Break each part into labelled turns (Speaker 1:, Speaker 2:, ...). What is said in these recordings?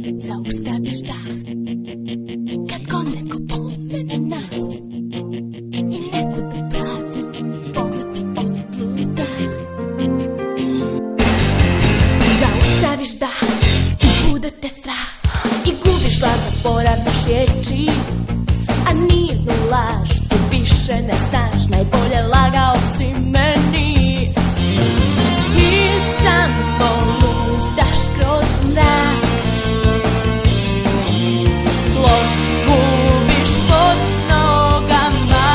Speaker 1: Zaustaviš dah kad god neko pomene nas i neku tu praznu pogled ti odluta. Zaustaviš dah i bude te strah i gubiš glas, zaboravljaš riječi, a nije nu laž, ti više ne znaš, najbolje lagao si meni. I samo lutaš kroz mrak, tlo gubiš pod nogama.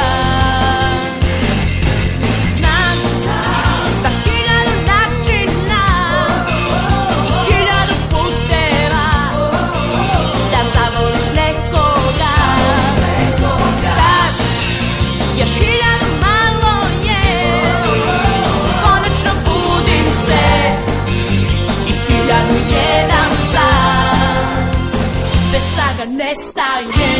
Speaker 1: Znam da hiljadu načina i hiljadu puteva da zavoliš nekoga. Sad još hiljadu malo je, konačno budim se i hiljadu jedan san bez traga nestaje.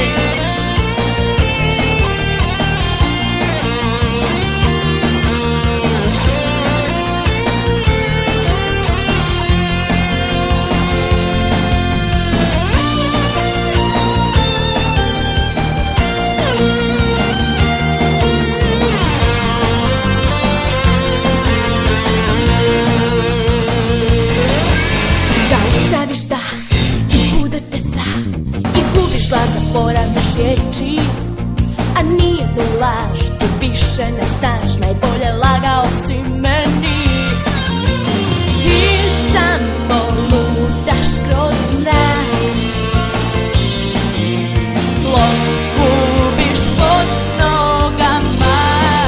Speaker 1: Zaustaviš dah i bude te strah i gubiš glas, zaboravljaš riječi, a nije nu laž, ti više ne znaš, najbolje lagao si meni. I samo lutaš kroz mrak, tlo gubiš pod nogama.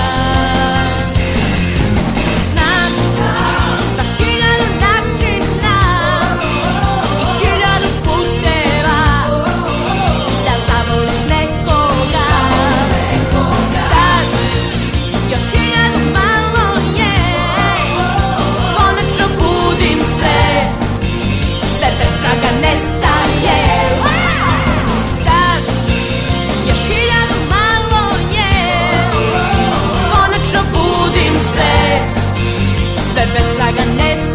Speaker 1: Znam da hiljadu načina i hiljadu puteva da zavoliš nekoga. Sad još hiljadu malo je, konačno budim se, sve bez traga nestaje. Sad još hiljadu malo je, konačno budim se, sve bez traga nestaje.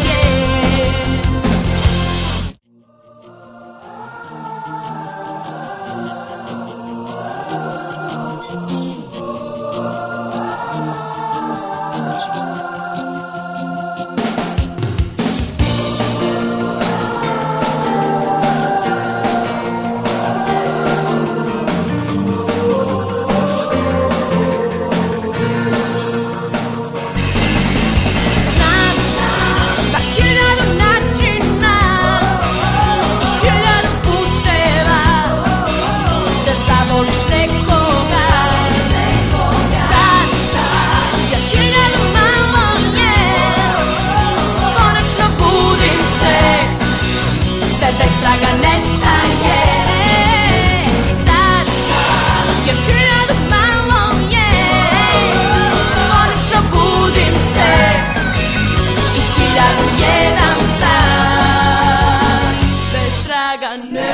Speaker 1: Znam da hiljadu načina i hiljadu puteva da zavoliš nekoga. Sad još hiljadu malo je, konačno budim se, sve bez traga nestaje. Sad još hiljadu malo je, konačno budim se i hiljadu jedan san bez traga nestaje.